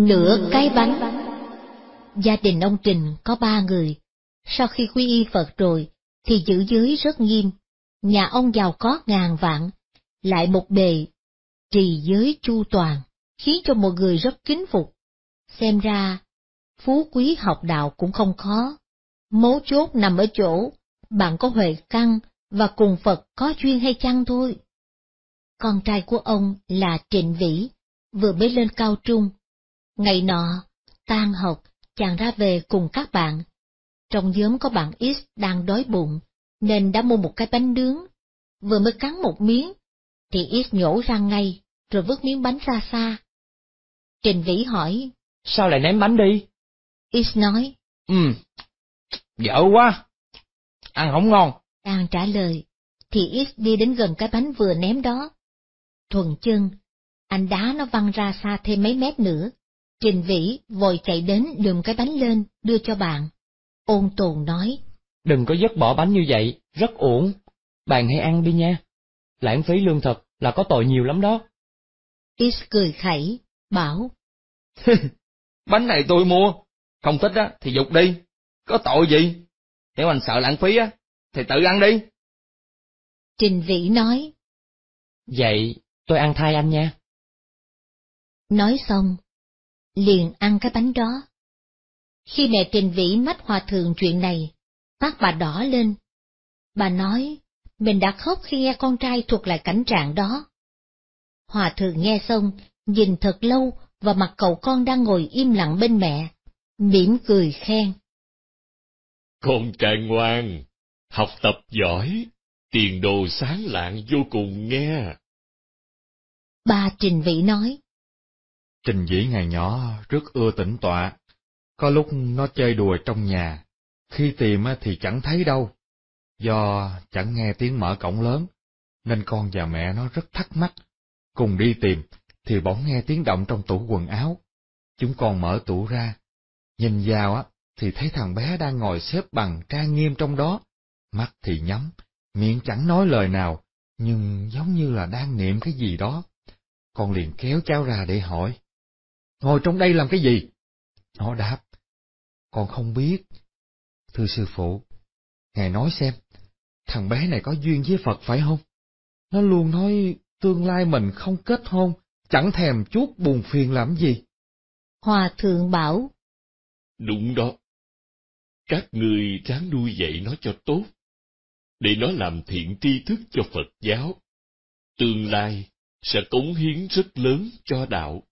Nửa cái bánh. Gia đình ông Trình có 3 người. Sau khi quy y Phật rồi, thì giữ giới rất nghiêm. Nhà ông giàu có ngàn vạn, lại một bề trì giới chu toàn, khiến cho mọi người rất kính phục. Xem ra, phú quý học đạo cũng không khó. Mấu chốt nằm ở chỗ, bạn có huệ căn và cùng Phật có duyên hay chăng thôi. Con trai của ông là Trịnh Vĩ, vừa mới lên cao trung. Ngày nọ, tan học, chàng ra về cùng các bạn. Trong nhóm có bạn X đang đói bụng, nên đã mua một cái bánh nướng. Vừa mới cắn một miếng, thì X nhổ ra ngay, rồi vứt miếng bánh ra xa. Trịnh Vĩ hỏi, sao lại ném bánh đi? X nói, dở quá, ăn không ngon. Đang trả lời, thì X đi đến gần cái bánh vừa ném đó. Thuần chân, anh đá nó văng ra xa thêm mấy mét nữa. Trình Vĩ vội chạy đến đùm cái bánh lên, đưa cho bạn. Ôn tồn nói, đừng có vứt bỏ bánh như vậy, rất uổng. Bạn hãy ăn đi nha. Lãng phí lương thực là có tội nhiều lắm đó. X cười khẩy, bảo, bánh này tôi mua, không thích á thì giục đi, có tội gì? Nếu anh sợ lãng phí á, thì tự ăn đi. Trình Vĩ nói, vậy tôi ăn thay anh nha. Nói xong, liền ăn cái bánh đó. Khi mẹ Trình Vĩ mách hòa thượng chuyện này, mắt bà đỏ lên. Bà nói, mình đã khóc khi nghe con trai thuật lại cảnh trạng đó. Hòa thượng nghe xong, nhìn thật lâu vào mặt cậu con đang ngồi im lặng bên mẹ, mỉm cười khen. Con trai ngoan, học tập giỏi, tiền đồ sáng lạng vô cùng nghe. Ba Trình Vĩ nói, Trình Vĩ ngày nhỏ rất ưa tĩnh tọa, có lúc nó chơi đùa trong nhà, khi tìm thì chẳng thấy đâu, do chẳng nghe tiếng mở cổng lớn, nên con và mẹ nó rất thắc mắc. Cùng đi tìm, thì bỗng nghe tiếng động trong tủ quần áo. Chúng con mở tủ ra, nhìn vào thì thấy thằng bé đang ngồi xếp bằng trang nghiêm trong đó, mắt thì nhắm, miệng chẳng nói lời nào, nhưng giống như là đang niệm cái gì đó. Con liền kéo cháu ra để hỏi, ngồi trong đây làm cái gì? Nó đáp, con không biết. Thưa sư phụ, ngài nói xem, thằng bé này có duyên với Phật phải không? Nó luôn nói tương lai mình không kết hôn, chẳng thèm chuốc buồn phiền làm gì. Hòa thượng bảo, đúng đó. Các ngươi ráng nuôi dạy nó cho tốt, để nó làm thiện tri thức cho Phật giáo. Tương lai sẽ cống hiến rất lớn cho đạo.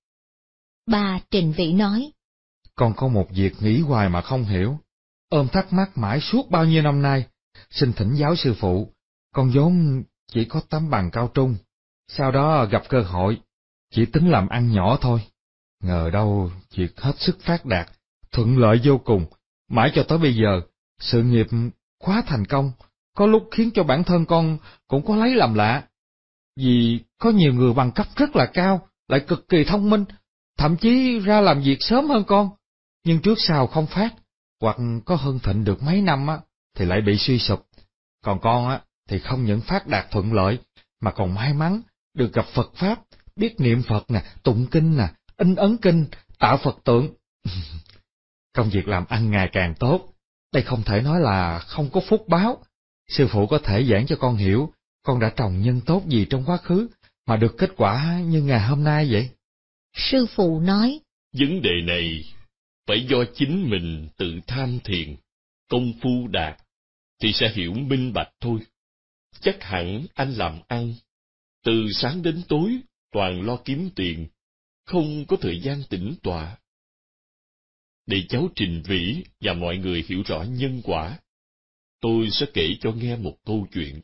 Ba Trình Vĩ nói, Con có một việc nghĩ hoài mà không hiểu, ôm thắc mắc mãi suốt bao nhiêu năm nay, xin thỉnh giáo sư phụ. Con vốn chỉ có tấm bằng cao trung, sau đó gặp cơ hội, chỉ tính làm ăn nhỏ thôi. Ngờ đâu việc hết sức phát đạt, thuận lợi vô cùng, mãi cho tới bây giờ, sự nghiệp quá thành công, có lúc khiến cho bản thân con cũng có lấy làm lạ. Vì có nhiều người bằng cấp rất là cao, lại cực kỳ thông minh, thậm chí ra làm việc sớm hơn con, nhưng trước sau không phát, hoặc có hưng thịnh được mấy năm thì lại bị suy sụp. Còn con thì không những phát đạt thuận lợi, mà còn may mắn được gặp Phật Pháp, biết niệm Phật nè, tụng kinh nè, in ấn kinh, tạo Phật tượng. Công việc làm ăn ngày càng tốt, đây không thể nói là không có phúc báo. Sư phụ có thể giảng cho con hiểu, con đã trồng nhân tốt gì trong quá khứ, mà được kết quả như ngày hôm nay vậy? Sư phụ nói, vấn đề này phải do chính mình tự tham thiền, công phu đạt, thì sẽ hiểu minh bạch thôi. Chắc hẳn anh làm ăn, từ sáng đến tối toàn lo kiếm tiền, không có thời gian tĩnh tọa. Để cháu Trình Vĩ và mọi người hiểu rõ nhân quả, tôi sẽ kể cho nghe một câu chuyện.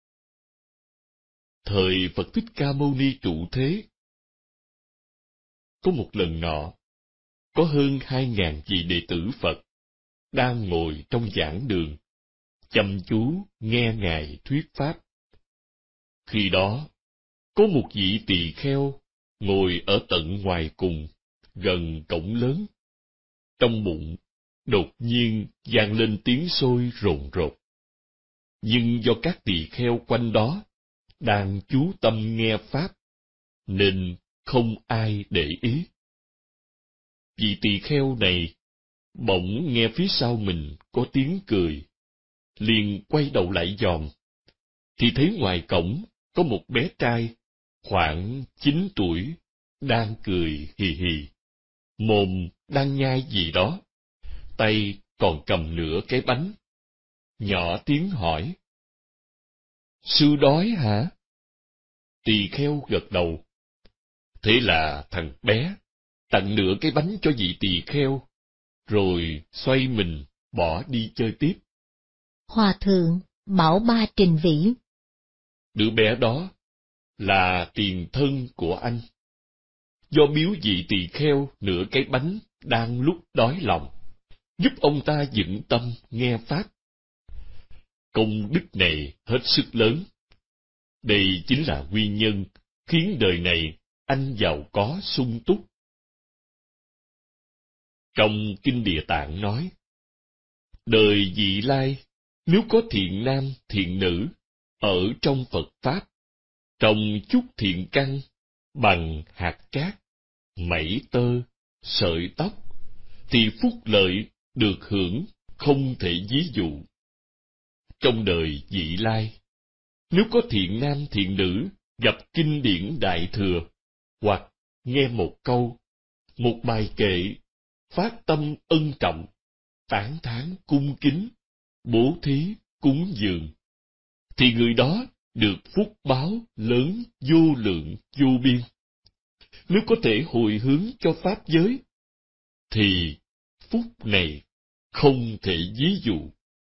Thời Phật Thích Ca Mâu Ni trụ thế, có một lần nọ, có hơn 2.000 vị đệ tử Phật đang ngồi trong giảng đường, chăm chú nghe Ngài thuyết pháp. Khi đó, có một vị tỳ kheo ngồi ở tận ngoài cùng, gần cổng lớn. Trong bụng, đột nhiên vang lên tiếng sôi rồn rột. Nhưng do các tỳ kheo quanh đó đang chú tâm nghe pháp, nên không ai để ý. vị tỳ kheo này bỗng nghe phía sau mình có tiếng cười, liền quay đầu lại dòm, thì thấy ngoài cổng có một bé trai khoảng 9 tuổi đang cười hì hì, mồm đang nhai gì đó, tay còn cầm nửa cái bánh. Nhỏ tiếng hỏi: "Sư đói hả?" Tỳ kheo gật đầu. Thế là thằng bé tặng nửa cái bánh cho vị tỳ kheo, rồi xoay mình bỏ đi chơi tiếp. Hòa thượng Bảo Ba trình vĩ: Đứa bé đó là tiền thân của anh. Do biếu vị tỳ kheo nửa cái bánh đang lúc đói lòng, giúp ông ta vững tâm nghe pháp. Công đức này hết sức lớn. Đây chính là nguyên nhân khiến đời này anh giàu có sung túc. Trong Kinh Địa Tạng nói, đời vị lai nếu có thiện nam thiện nữ ở trong Phật Pháp, trồng chút thiện căn bằng hạt cát, mảy tơ, sợi tóc, thì phúc lợi được hưởng không thể ví dụ. Trong đời vị lai, nếu có thiện nam thiện nữ gặp kinh điển Đại Thừa, hoặc nghe một câu, một bài kệ, phát tâm ân trọng, tán thán cung kính, bố thí cúng dường, thì người đó được phúc báo lớn vô lượng vô biên. Nếu có thể hồi hướng cho pháp giới, thì phúc này không thể ví dụ.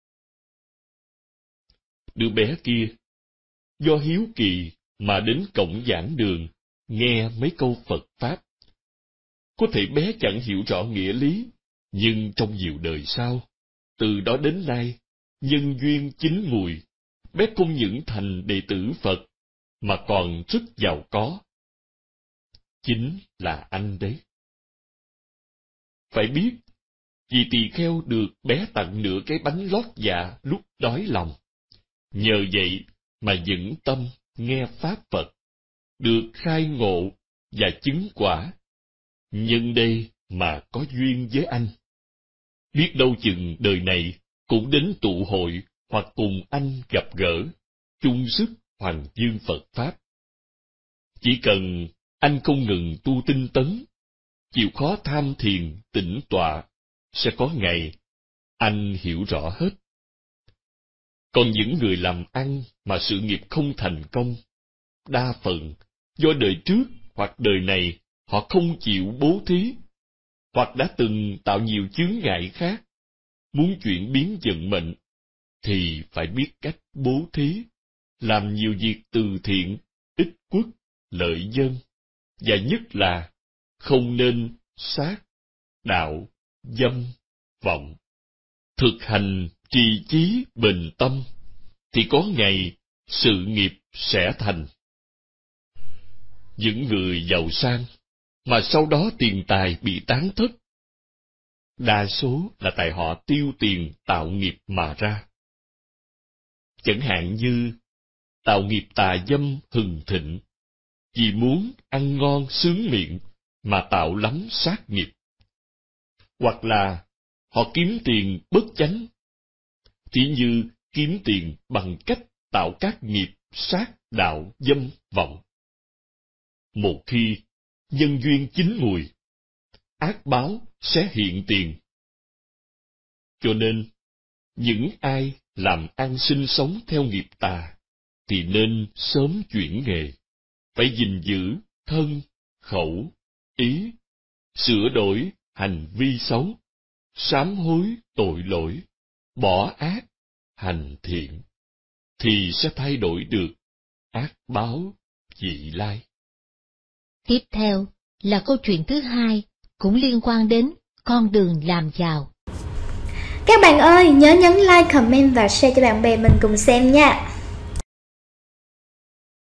Đứa bé kia do hiếu kỳ mà đến cổng giảng đường nghe mấy câu Phật Pháp. Có thể bé chẳng hiểu rõ nghĩa lý, nhưng trong nhiều đời sau, từ đó đến nay, nhân duyên chín mùi, bé không những thành đệ tử Phật, mà còn rất giàu có. Chính là anh đấy. Phải biết, vì tỳ kheo được bé tặng nửa cái bánh lót dạ lúc đói lòng. Nhờ vậy mà vững tâm nghe Pháp Phật, được khai ngộ và chứng quả. Nhân đây mà có duyên với anh. Biết đâu chừng đời này cũng đến tụ hội hoặc cùng anh gặp gỡ, chung sức hoằng dương Phật Pháp. Chỉ cần anh không ngừng tu tinh tấn, chịu khó tham thiền, tĩnh tọa, sẽ có ngày anh hiểu rõ hết. Còn những người làm ăn mà sự nghiệp không thành công, đa phần do đời trước hoặc đời này họ không chịu bố thí, hoặc đã từng tạo nhiều chướng ngại khác. Muốn chuyển biến vận mệnh, thì phải biết cách bố thí, làm nhiều việc từ thiện, ích quốc, lợi dân, và nhất là không nên sát, đạo, dâm, vọng. Thực hành trì chí bình tâm, thì có ngày sự nghiệp sẽ thành. Những người giàu sang, mà sau đó tiền tài bị tán thất, đa số là tại họ tiêu tiền tạo nghiệp mà ra. Chẳng hạn như tạo nghiệp tà dâm hừng thịnh, vì muốn ăn ngon sướng miệng mà tạo lắm sát nghiệp. Hoặc là họ kiếm tiền bất chánh, thì như kiếm tiền bằng cách tạo các nghiệp sát đạo dâm vọng. Một khi nhân duyên chín mùi, ác báo sẽ hiện tiền. Cho nên, những ai làm ăn sinh sống theo nghiệp tà, thì nên sớm chuyển nghề, phải gìn giữ thân, khẩu, ý, sửa đổi hành vi xấu, sám hối tội lỗi, bỏ ác, hành thiện, thì sẽ thay đổi được ác báo vị lai. Tiếp theo là câu chuyện thứ hai, cũng liên quan đến con đường làm giàu. Các bạn ơi, nhớ nhấn like, comment và share cho bạn bè mình cùng xem nha.